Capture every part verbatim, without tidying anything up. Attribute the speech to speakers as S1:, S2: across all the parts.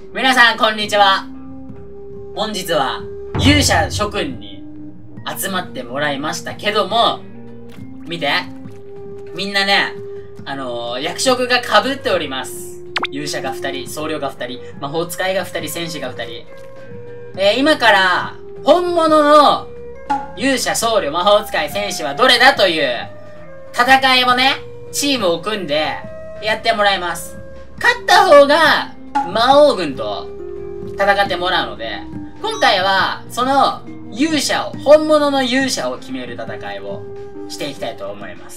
S1: 皆さん、こんにちは。本日は、勇者諸君に集まってもらいましたけども、見て。みんなね、あのー、役職が被っております。勇者がふたり、僧侶がふたり、魔法使いがふたり、戦士がふたり。えー、今から、本物の勇者、僧侶、魔法使い、戦士はどれだという戦いをね、チームを組んでやってもらいます。勝った方が魔王軍と戦ってもらうので、今回はその勇者を、本物の勇者を決める戦いをしていきたいと思います。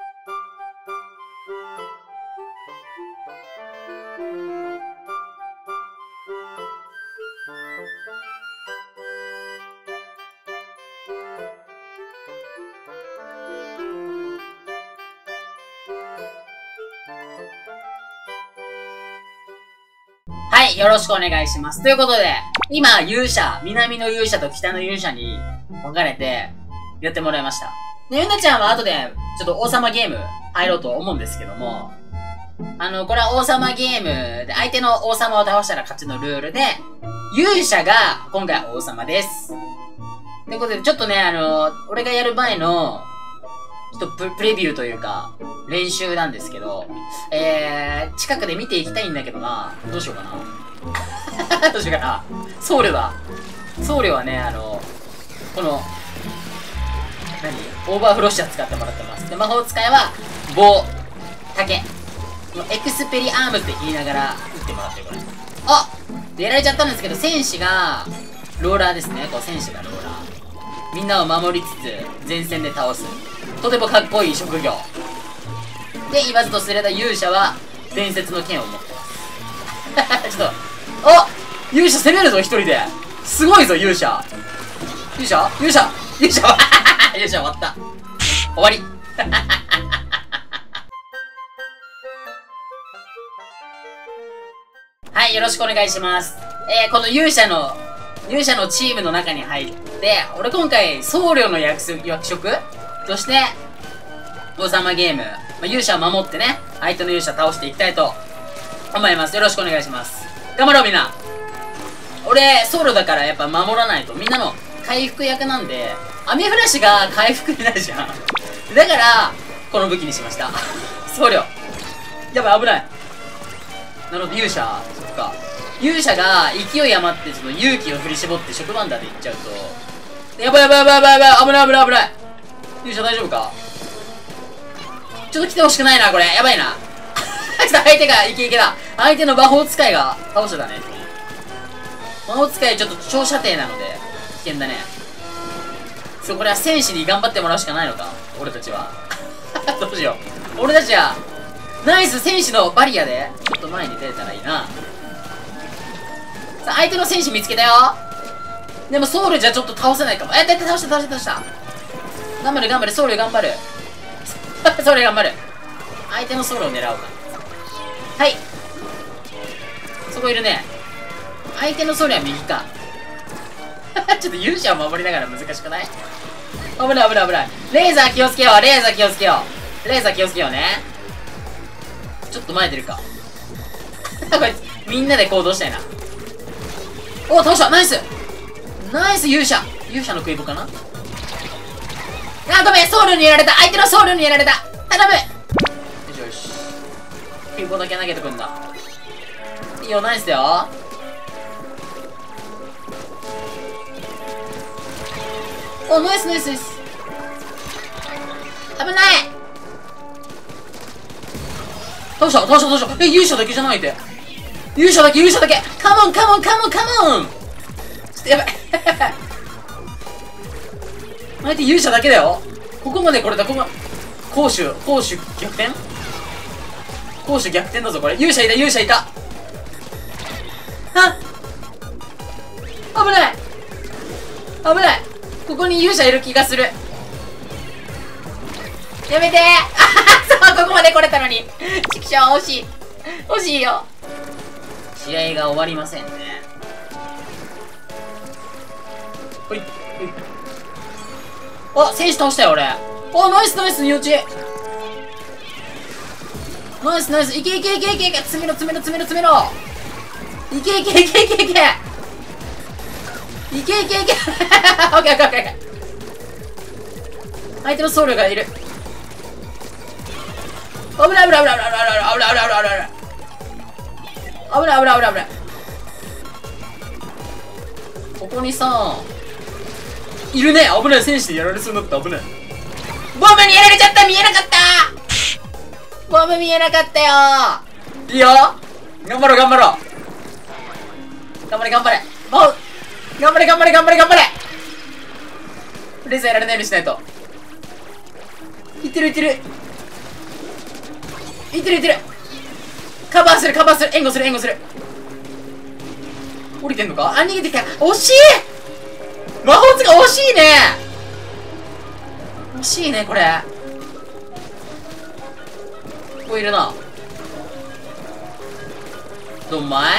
S1: はい、よろしくお願いします。ということで、今、勇者、南の勇者と北の勇者に分かれて、やってもらいました。で、ゆなちゃんは後で、ちょっと王様ゲーム入ろうと思うんですけども、あの、これは王様ゲームで、相手の王様を倒したら勝ちのルールで、勇者が今回は王様です。ということで、ちょっとね、あの、俺がやる前の、ちょっとプ、プレビューというか、練習なんですけど、えー、近くで見ていきたいんだけどな。どうしようかな。どうしようかな。僧侶だ。僧侶はね、あの、この、何オーバーフロッシャー使ってもらってます。で、魔法使いは、棒、竹。エクスペリアームって言いながら打ってもらってるから。あっやられちゃったんですけど、戦士が、ローラーですね。こう、戦士がローラー。みんなを守りつつ、前線で倒す。とてもかっこいい職業。で、言わずとすれば勇者は伝説の剣を持ってます。ちょっと、お勇者攻めるぞ、一人で。すごいぞ、勇者。勇者勇者勇者勇者終わった。終わり。はい、よろしくお願いします。えー、この勇者の、勇者のチームの中に入って、俺今回、僧侶の役職として、王様ゲーム、まあ、勇者を守ってね、相手の勇者倒していきたいと思います。よろしくお願いします。頑張ろうみんな。俺、僧侶だからやっぱ守らないと。みんなの回復役なんで、雨降らしが回復になるじゃん。だから、この武器にしました。僧侶。やばい、危ない。なるほど、勇者。そっか。勇者が勢い余って、その勇気を振り絞って触バンダーでいっちゃうと、やばいやばいやばいやばいやばい、危ない危ない危ない。勇者大丈夫か？ちょっと来てほしくないな、これ。やばいな。ちょっと相手がイケイケだ。相手の魔法使いが倒してたね。魔法使いちょっと長射程なので、危険だね。そう、これは戦士に頑張ってもらうしかないのか。俺たちは。どうしよう。俺たちは、ナイス戦士のバリアで、ちょっと前に出れたらいいな。さあ、相手の戦士見つけたよ。でも、ソウルじゃちょっと倒せないかも。え、だって倒した倒した倒した。頑張れ頑張れ、ソウル頑張る。ソウル頑張る。相手のソウルを狙おうか。はい。そこいるね。相手のソウルは右か。ちょっと勇者を守りながら難しくない？危ない危ない危ない。レーザー気をつけよう。レーザー気をつけよう。レーザー気をつけようね。ちょっと前出るか。こいつ、みんなで行動したいな。お、倒したナイスナイス勇者勇者の食い棒かな。あ、ごめん、ソウルにやられた。相手のソウルにやられた。頼む。よしよし。食い棒だけ投げてくんだ。いいよ、ナイスだよ。お、ナイスナイスナイス。危ない。倒した倒した倒した。え、勇者だけじゃないで。勇者だけ勇者だけ。カモンカモンカモンカモン。ちょっとやばい。相手勇者だけだよ。ここまでこれだ。ここ攻守攻守逆転攻守逆転だぞこれ。勇者いた勇者いた。あ、危ない危ない。ここに勇者いる気がする。やめてー。あそう、ここまで来れたのに。ちくしょう、惜しい惜しいよ。試合が終わりませんね。ほいほい。あ、選手倒したよ、俺。あ、ナイスナイス、ニオチ。ナイスナイス、いけいけいけいけいけ、詰めろ詰めろ詰めろ詰めろ。 いけいけいけいけいけいけいけいけオッケーオッケーオッケー。相手の僧侶がいる。危ない危ない危ない危ない危ない危ない危ない危ない危ない危ない危ない危ない危ない。ここにさいるね。危ない。戦士でやられそうになった。危ない。ボムにやられちゃった。見えなかった。ボム見えなかったよ。いいよ。頑張ろう頑張ろう。頑張れ頑張れ。もう頑張れ頑張れ頑張れ頑張れ。レーザーやられないようにしないと。いってるいってるいってるいってる。カバーするカバーする。援護する援護する。降りてんのか。あ、逃げてきた。惜しい。魔法使い惜しいね。惜しいねこれ。ここいるな。どんまい。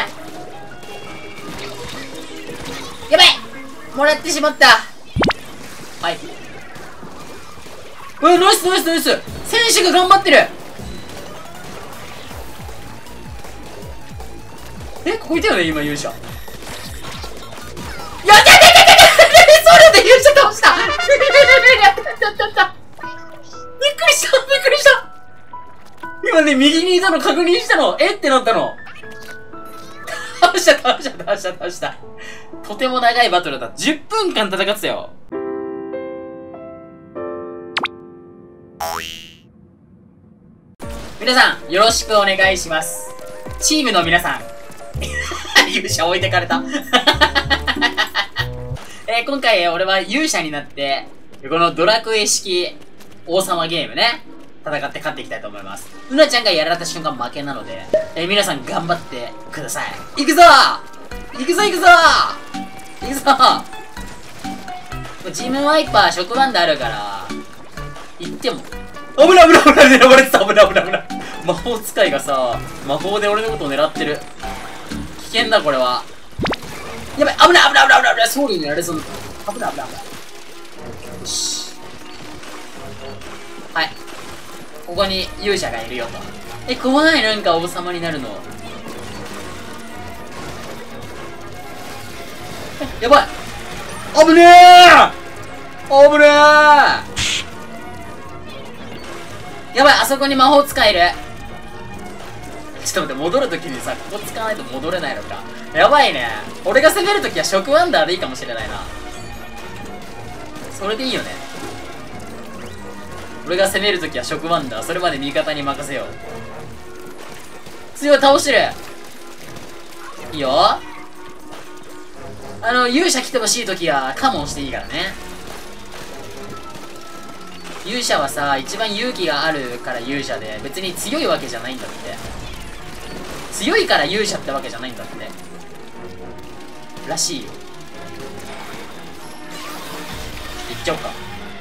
S1: やばい。もらってしまった。はい。うわ、ナイスナイスナイス。選手が頑張ってる。え、ここいたよね今勇者。やったやったやったやった。それで勇者倒した。びっくりしたびっくりした。今ね右にいたの確認したの。えってなったの。倒した倒した倒した倒した。とても長いバトルだ。じゅっぷんかん戦ってたよ。皆さんよろしくお願いします。チームの皆さん勇者置いてかれたえー、今回俺は勇者になってこのドラクエ式王様ゲームね戦って勝っていきたいと思います。うなちゃんがやられた瞬間負けなので、えー、皆さん頑張ってください。行くぞ行くぞ行くぞ行くぞ。ジムワイパー触腕であるから行っても危ない危ない危ない狙われてた。危ない危ない危ない。魔法使いがさ魔法で俺のことを狙ってる。危険だこれは。やばい危ない危ない危ない危ない危ない。ソウルにやられそう。危ない危ない危ない。よしはい。ここに勇者がいるよと。え怖い。なんか王様になるの。やばい危ねえ危ねえ。やばいあそこに魔法使いいる。ちょっと待って戻るときにさここ使わないと戻れないのか。やばいね。俺が攻めるときはショックワンダーでいいかもしれないな。それでいいよね。俺が攻めるときはショックワンダー。それまで味方に任せよう。強い倒してる。いいよ。あの勇者来てほしいときはカモンしていいからね。勇者はさ一番勇気があるから勇者で別に強いわけじゃないんだって。強いから勇者ってわけじゃないんだってらしいよ。いっちゃおうか。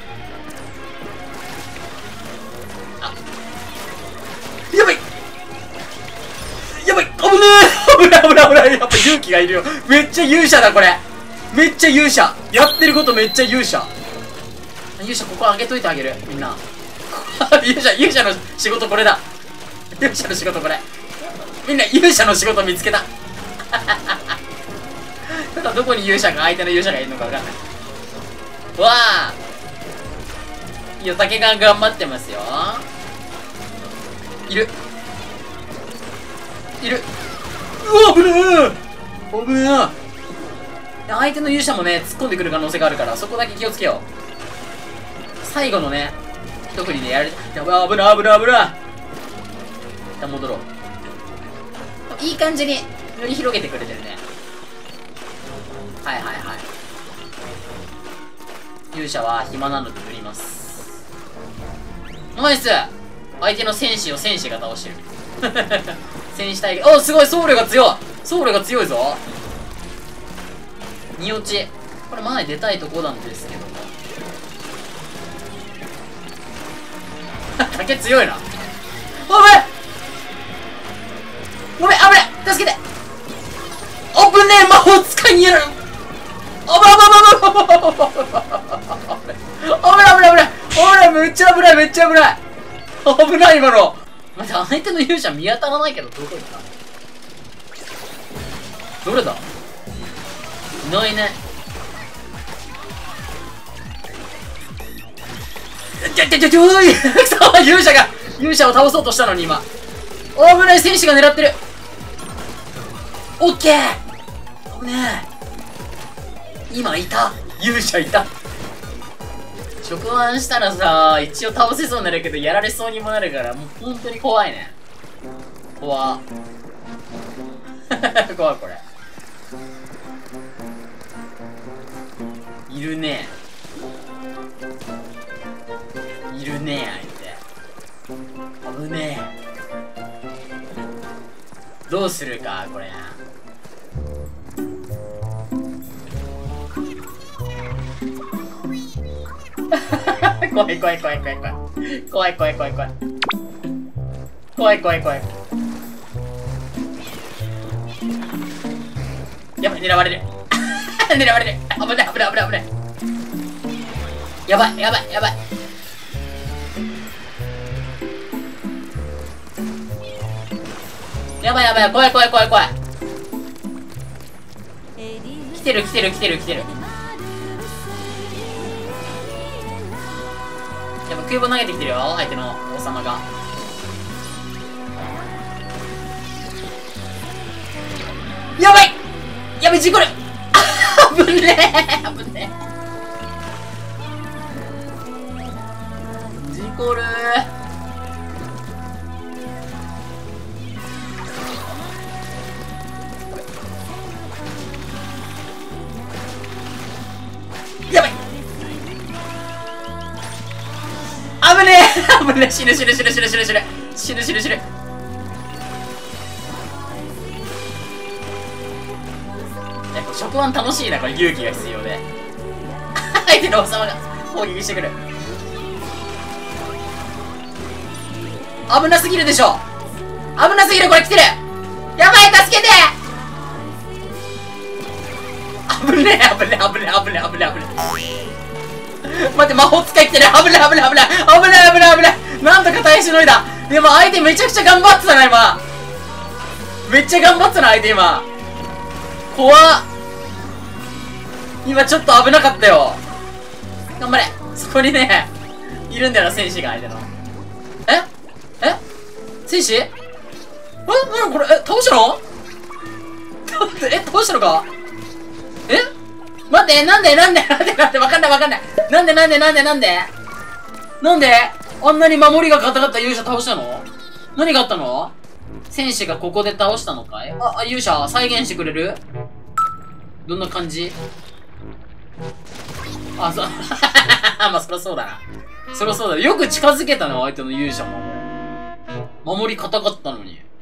S1: あやばいやばい危ねえ危ない危ない危ない。やっぱ勇気がいるよ。めっちゃ勇者だこれ。めっちゃ勇者やってることめっちゃ勇者。勇者ここ開けといてあげるみんな勇者勇者の仕事これだ。勇者の仕事これ。みんな勇者の仕事見つけたただどこに勇者が相手の勇者がいるのか分かんない。わあいや竹が頑張ってますよ。いるいる。うわ危ねえ危ねえ。相手の勇者もね突っ込んでくる可能性があるからそこだけ気をつけよう。最後のね一振りでやる。やばい危ない危ない危ない。一旦戻ろう。いい感じに塗り広げてくれてるね。はいはいはい。勇者は暇なので塗ります。ナイス。相手の戦士を戦士が倒してる戦士対決。おすごい僧侶が強い僧侶が強いぞ。に落ち。これ前出たいとこなんですけども竹強いな。おめごめん危ない助けて。危ねえ魔法使いにやられる。危ない危ない危ない危ない危ない危ない危ない危ない危ないめっちゃ危ないめっちゃ危ない危ない今の。待って相手の勇者見当たらないけどどこ行った。 どれだ？いないね。ちょちょちょちょーい勇者が勇者を倒そうとしたのに今。危ない、戦士が狙ってる。オッケー。危ねえ。今いた。勇者いた。直腕したらさ、一応倒せそうになるけど、やられそうにもなるから、もう本当に怖いね。怖怖いこれ。いるね。いるね、相手。危ねえ。どうするか、これ。怖い怖い怖い怖い怖い。怖い怖い怖い怖い。怖い怖い怖い。やばい、狙われる。狙われる。危ない危ない危ない危ない。やばいやばいやばい。やばいやばい、怖い怖い怖い怖い。来てる来てる来てる来てる。やっぱ空母投げてきてるよ、相手の王様が。やばいやばい、事故る。危ねえ危ねえ。事故るー。やばい危ねえ危ねえ。死ぬ死ぬ死ぬ死ぬ死ぬ死ぬ死ぬ死ぬ死ぬ。触腕楽しいな、これ。勇気が必要で相手の王様が攻撃してくる。危なすぎるでしょ。危なすぎる、これ来てる。やばい、助けて。危ねえ危ねえ危ねえ危ねえ危ねえ危ねえ。待って、魔法使い来てる。危ねえ危ねえ危ねえ危ねえ危ねえ危ねえ。なんとか耐えしのいだ。でも相手めちゃくちゃ頑張ってたな今。めっちゃ頑張ってたな相手今。怖っ。今ちょっと危なかったよ。頑張れ。そこにね、いるんだよな、戦士が相手の。ええ戦士えなにこれ、え、倒したのえ、倒したのか。え待って、なんでなんでなんでなんでわかんないわかんない。なんでなんでなんでなんでなんであんなに守りが硬かった勇者倒したの。何があったの。戦士がここで倒したのかい。あ、あ、勇者再現してくれる。どんな感じ。あ、そう。まあ、そりゃそうだな。そりゃそうだ。よく近づけたの、相手の勇者も。守り硬かったのに。